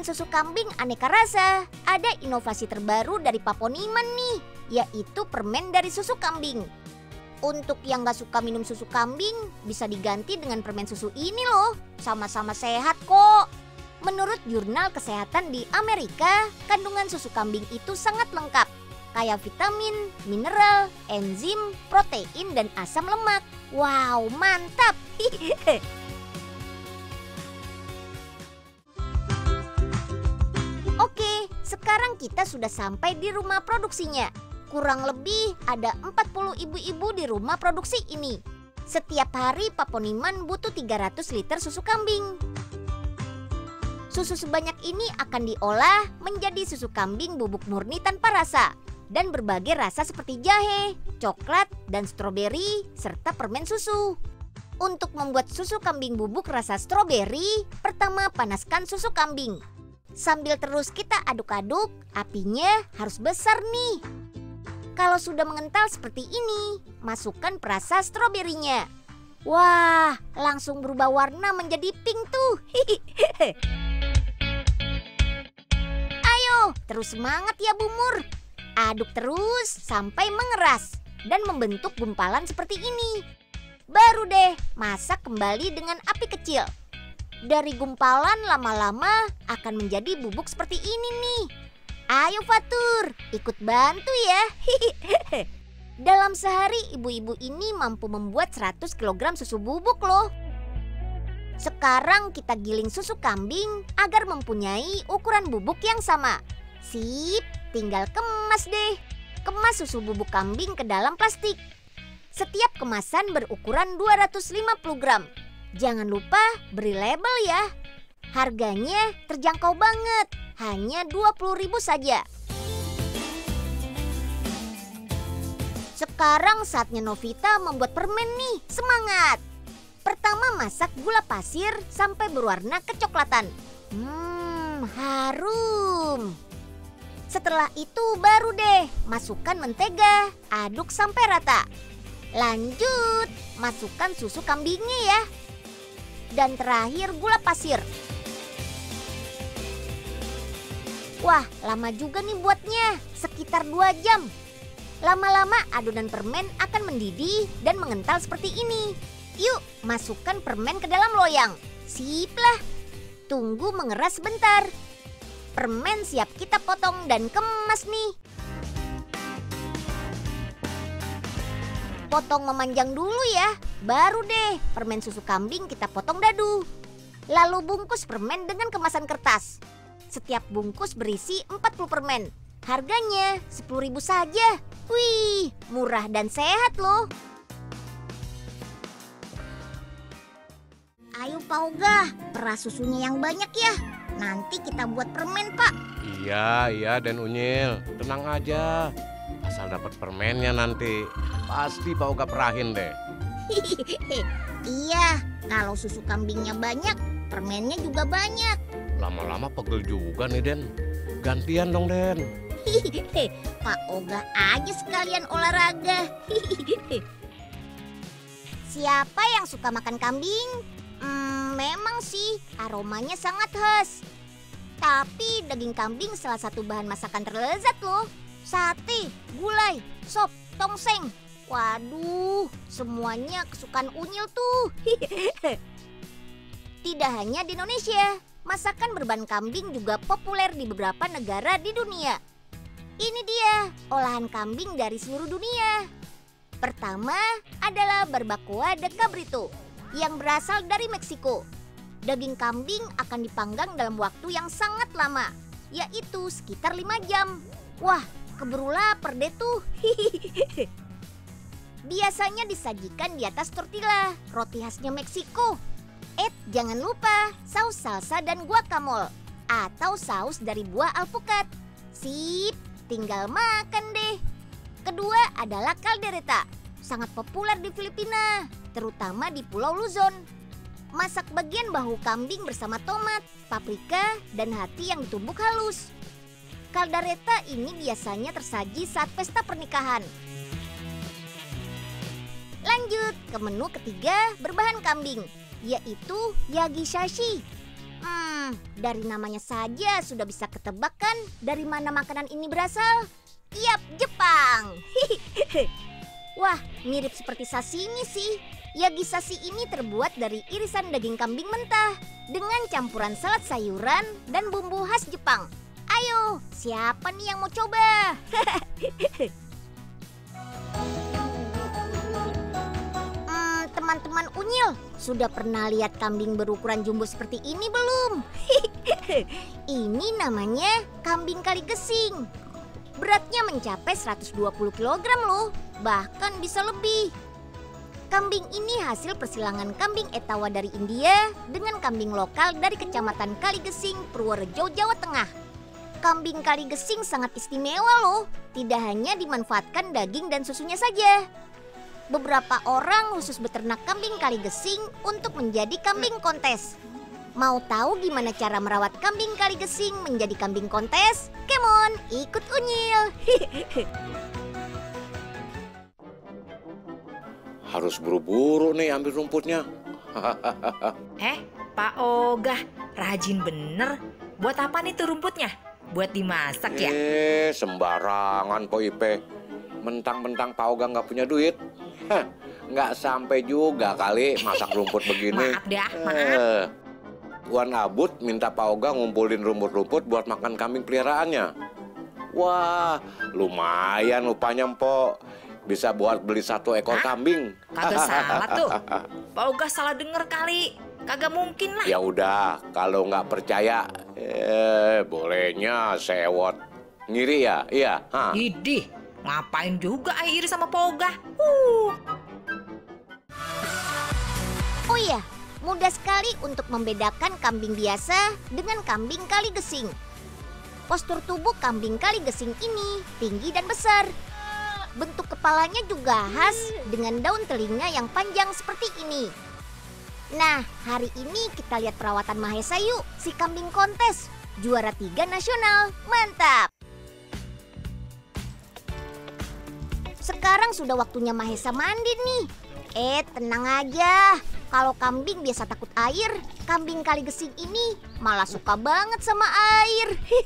Permen susu kambing aneka rasa. Ada inovasi terbaru dari Paponiman nih, yaitu permen dari susu kambing. Untuk yang gak suka minum susu kambing, bisa diganti dengan permen susu ini loh. Sama-sama sehat kok. Menurut Jurnal Kesehatan di Amerika, kandungan susu kambing itu sangat lengkap. Kayak vitamin, mineral, enzim, protein, dan asam lemak. Wow, mantap! Oke, sekarang kita sudah sampai di rumah produksinya. Kurang lebih ada 40 ibu-ibu di rumah produksi ini. Setiap hari Paponiman butuh 300 liter susu kambing. Susu sebanyak ini akan diolah menjadi susu kambing bubuk murni tanpa rasa. Dan berbagai rasa seperti jahe, coklat, dan stroberi, serta permen susu. Untuk membuat susu kambing bubuk rasa stroberi, pertama panaskan susu kambing. Sambil terus kita aduk-aduk, apinya harus besar nih. Kalau sudah mengental seperti ini, masukkan perasa stroberinya. Wah, langsung berubah warna menjadi pink tuh. Ayo, terus semangat ya Bumur. Aduk terus sampai mengeras dan membentuk gumpalan seperti ini. Baru deh, masak kembali dengan api kecil. Dari gumpalan lama-lama akan menjadi bubuk seperti ini nih. Ayo Fatur, ikut bantu ya. Dalam sehari ibu-ibu ini mampu membuat 100 kg susu bubuk loh. Sekarang kita giling susu kambing agar mempunyai ukuran bubuk yang sama. Sip, tinggal kemas deh. Kemas susu bubuk kambing ke dalam plastik. Setiap kemasan berukuran 250 gram. Jangan lupa beri label ya. Harganya terjangkau banget, hanya 20.000 saja. Sekarang saatnya Novita membuat permen nih, semangat! Pertama masak gula pasir sampai berwarna kecoklatan. Harum. Setelah itu baru deh masukkan mentega, aduk sampai rata. Lanjut, masukkan susu kambingnya ya. Dan terakhir gula pasir. Wah, lama juga nih buatnya, sekitar 2 jam. Lama-lama adonan permen akan mendidih dan mengental seperti ini. Yuk, masukkan permen ke dalam loyang. Sip lah. Tunggu mengeras sebentar. Permen siap kita potong dan kemas nih. Potong memanjang dulu ya. Baru deh permen susu kambing kita potong dadu. Lalu bungkus permen dengan kemasan kertas. Setiap bungkus berisi 40 permen. Harganya 10.000 saja. Wih, murah dan sehat loh. Ayo Pak Oga, peras susunya yang banyak ya. Nanti kita buat permen Pak. Iya Den Unyil, tenang aja. Asal dapat permennya nanti, pasti Pak Oga perahin deh. Iya, kalau susu kambingnya banyak, permennya juga banyak. Lama-lama pegel juga nih Den. Gantian dong Den. Pak Oga aja sekalian olahraga. Siapa yang suka makan kambing? Memang sih aromanya sangat khas. Tapi daging kambing salah satu bahan masakan terlezat loh. Sate, gulai, sop, tongseng. Waduh, semuanya kesukaan Unyil tuh. Tidak hanya di Indonesia, masakan berbahan kambing juga populer di beberapa negara di dunia. Ini dia olahan kambing dari seluruh dunia. Pertama adalah barbacoa de cabrito yang berasal dari Meksiko. Daging kambing akan dipanggang dalam waktu yang sangat lama, yaitu sekitar 5 jam. Wah, keburu lapar deh tuh. Biasanya disajikan di atas tortilla, roti khasnya Meksiko. Jangan lupa saus salsa dan guacamole atau saus dari buah alpukat. Sip, tinggal makan deh. Kedua adalah caldereta, sangat populer di Filipina, terutama di Pulau Luzon. Masak bagian bahu kambing bersama tomat, paprika, dan hati yang ditumbuk halus. Caldereta ini biasanya tersaji saat pesta pernikahan. Lanjut ke menu ketiga berbahan kambing, yaitu yagishashi. Dari namanya saja sudah bisa ketebak kan dari mana makanan ini berasal? Yap, Jepang. Wah, mirip seperti sashimi sih. Yakisashi ini terbuat dari irisan daging kambing mentah dengan campuran salad sayuran dan bumbu khas Jepang. Ayo, siapa nih yang mau coba? Teman-teman unyil, sudah pernah lihat kambing berukuran jumbo seperti ini belum? Ini namanya kambing kaligesing. Beratnya mencapai 120 kg loh, bahkan bisa lebih. Kambing ini hasil persilangan kambing Etawa dari India dengan kambing lokal dari Kecamatan Kaligesing, Purworejo, Jawa Tengah. Kambing Kaligesing sangat istimewa loh, tidak hanya dimanfaatkan daging dan susunya saja. Beberapa orang khusus beternak kambing Kaligesing untuk menjadi kambing kontes. Mau tahu gimana cara merawat kambing Kaligesing menjadi kambing kontes? Come on, ikut unyil. Harus buru-buru nih ambil rumputnya. Pak Ogah, rajin bener. Buat apa nih tuh rumputnya? Buat dimasak ya? Sembarangan Po Ipe. Mentang-mentang Pak Ogah nggak punya duit. Nggak sampai juga kali masak rumput begini. Maaf dah, maaf. Wan Abut minta Pak Ogah ngumpulin rumput-rumput buat makan kambing peliharaannya. Wah, lumayan upahnya Mpok. Bisa buat beli 1 ekor kambing. Kagak salah tuh. Pak Ogah salah denger kali. Kagak mungkin lah. Ya udah, kalau nggak percaya, bolehnya sewot. Ngiri ya? Iya. Idih, ngapain juga iri sama Pak Ogah? Oh iya, mudah sekali untuk membedakan kambing biasa dengan kambing Kaligesing. Postur tubuh kambing Kaligesing ini tinggi dan besar. Bentuk kepalanya juga khas dengan daun telinga yang panjang seperti ini. Nah, hari ini kita lihat perawatan Mahesa yuk, si kambing kontes, juara 3 nasional, mantap! Sekarang sudah waktunya Mahesa mandi nih. Tenang aja, kalau kambing biasa takut air, kambing Kaligesing ini malah suka banget sama air.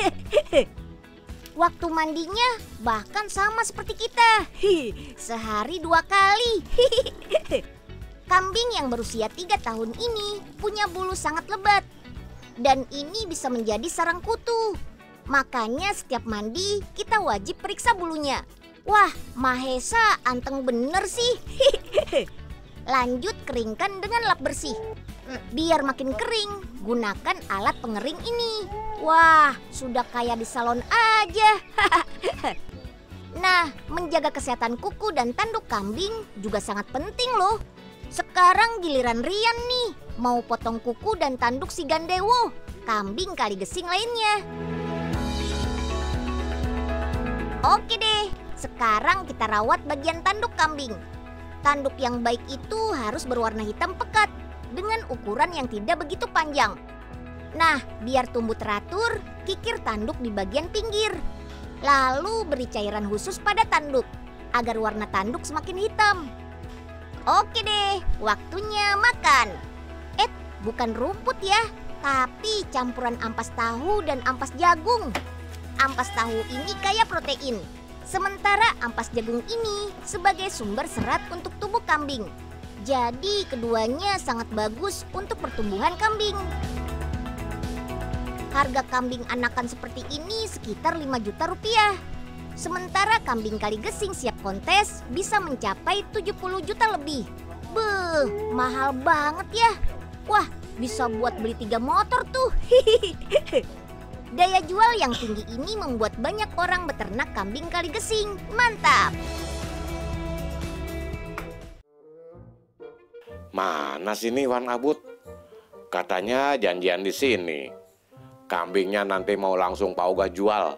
Waktu mandinya bahkan sama seperti kita, sehari 2 kali. Kambing yang berusia 3 tahun ini punya bulu sangat lebat. Dan ini bisa menjadi sarang kutu. Makanya setiap mandi kita wajib periksa bulunya. Wah, Mahesa anteng bener sih. Lanjut keringkan dengan lap bersih. Biar makin kering, gunakan alat pengering ini. Wah, sudah kayak di salon aja. Nah, menjaga kesehatan kuku dan tanduk kambing juga sangat penting loh. Sekarang giliran Rian nih, mau potong kuku dan tanduk si Gandewo, kambing Kaligesing lainnya. Oke deh, sekarang kita rawat bagian tanduk kambing. Tanduk yang baik itu harus berwarna hitam pekat dengan ukuran yang tidak begitu panjang. Nah, biar tumbuh teratur, kikir tanduk di bagian pinggir. Lalu beri cairan khusus pada tanduk agar warna tanduk semakin hitam. Oke deh, waktunya makan. Bukan rumput ya, tapi campuran ampas tahu dan ampas jagung. Ampas tahu ini kaya protein, sementara ampas jagung ini sebagai sumber serat untuk tubuh kambing. Jadi keduanya sangat bagus untuk pertumbuhan kambing. Harga kambing anakan seperti ini sekitar 5 juta rupiah. Sementara kambing Kaligesing siap kontes bisa mencapai 70 juta lebih. Beuh, mahal banget ya. Wah, bisa buat beli 3 motor tuh. Daya jual yang tinggi ini membuat banyak orang beternak kambing Kaligesing. Mantap! Mana sini Wan Abut? Katanya janjian di sini. Kambingnya nanti mau langsung Pak Ogah jual.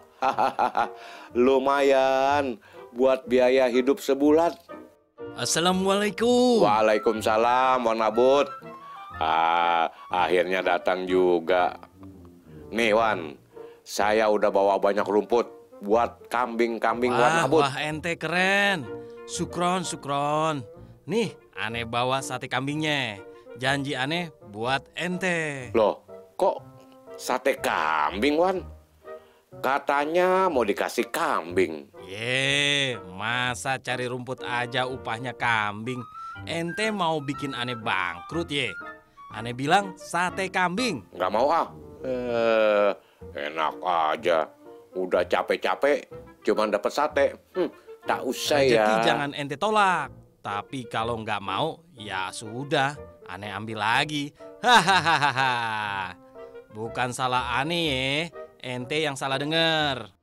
Lumayan buat biaya hidup sebulan. Assalamualaikum. Waalaikumsalam Wan Abut. Akhirnya datang juga. Nih Wan, saya udah bawa banyak rumput buat kambing-kambing Wan Abut. Wah, ente keren. Sukron. Nih, aneh bawa sate kambingnya. Janji aneh buat ente. Loh, kok Sate kambing, Wan. Katanya mau dikasih kambing. Masa cari rumput aja upahnya kambing? Ente mau bikin aneh bangkrut ye? Aneh bilang sate kambing. Nggak mau ah. Enak aja. Udah capek-capek cuman dapat sate. Tak usah ya. Rezeki jangan ente tolak. Tapi kalau nggak mau, ya sudah, aneh ambil lagi. Hahaha. Bukan salah aneh ya, ente yang salah denger.